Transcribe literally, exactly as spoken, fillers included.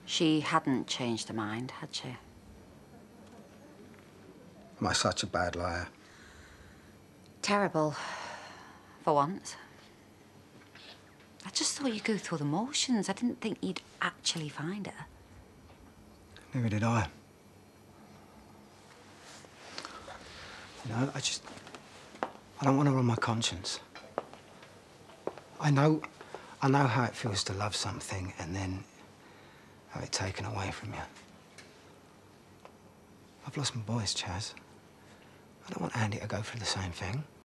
She hadn't changed her mind, had she? Am I such a bad liar? Terrible. For once. I just thought you'd go through the motions. I didn't think you'd actually find her. Neither did I. You know, I just... I don't want her on my conscience. I know... I know how it feels to love something and then have it taken away from you. I've lost my boys, Chaz. I don't want Andy to go through the same thing.